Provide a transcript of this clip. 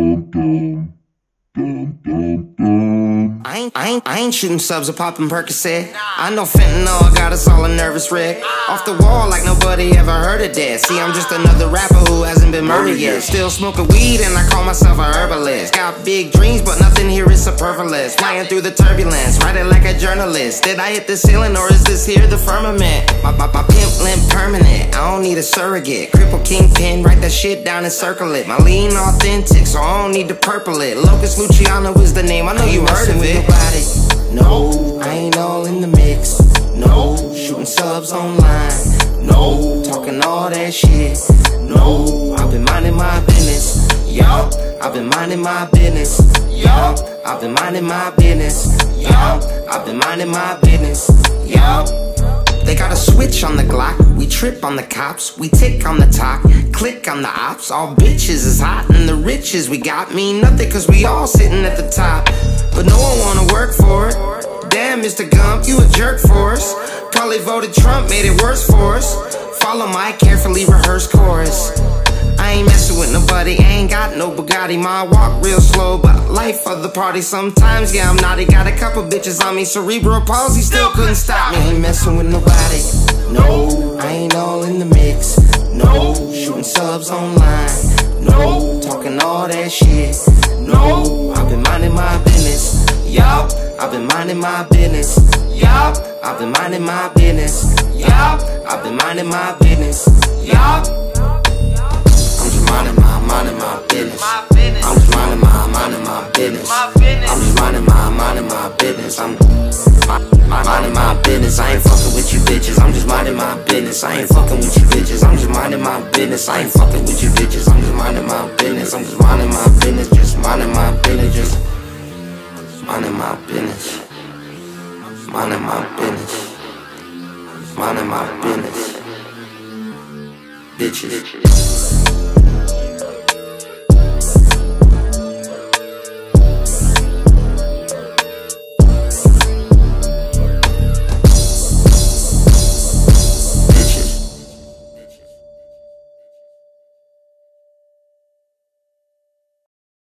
I ain't shooting subs or popping Percocet. I know fentanyl got us all a nervous wreck. Off the wall like nobody ever heard of that. See, I'm just another rapper who hasn't been murdered yet. Still smoking weed and I call myself a herbalist. Got big dreams but nothing here is superfluous. Flying through the turbulence, writing like a journalist. Did I hit the ceiling or is this here the firmament? My pimp limp permanent, I don't need a surrogate. Cripple kingpin, write that shit down and circle it. My lean authentic, so I don't need to purple it. Locus Luciano is the name, I know you heard of it. No, I ain't all in the mix. No, shooting subs online. No, talking all that shit. No, I've been minding my business. Yup, I've been minding my business. Yup, I've been minding my business. Yup, I've been minding my business. Yup. They got a switch on the Glock, we trip on the cops, we tick on the top, click on the ops. All bitches is hot and the riches we got mean nothing cause we all sitting at the top. But no one wanna work for it. Damn, Mr. Gump, you a jerk for us. Probably voted Trump, made it worse for us. Follow my carefully rehearsed chorus. I ain't messing with nobody, ain't got no Bugatti. My walk real slow, but life of the party. Sometimes, yeah, I'm naughty. Got a couple bitches on me, cerebral palsy still couldn't stop me. I ain't messing with nobody. No, I ain't all in the mix. No, shooting subs online. No, talking all that shit. No, I've been minding my business. Yup, I've been minding my business. Yup, I've been minding my business. Yup, I've been minding my business. Yup. Minding my business. I'm just minding my business. I'm just minding my business. I'm minding my business. I ain't fucking with you bitches. I'm just minding my business. I ain't fucking with you bitches. I'm just minding my business. I ain't fucking with you bitches. I'm just minding my business. I'm just minding my business. Just minding my business. Just minding my business. Minding my business. Minding my business. Bitches.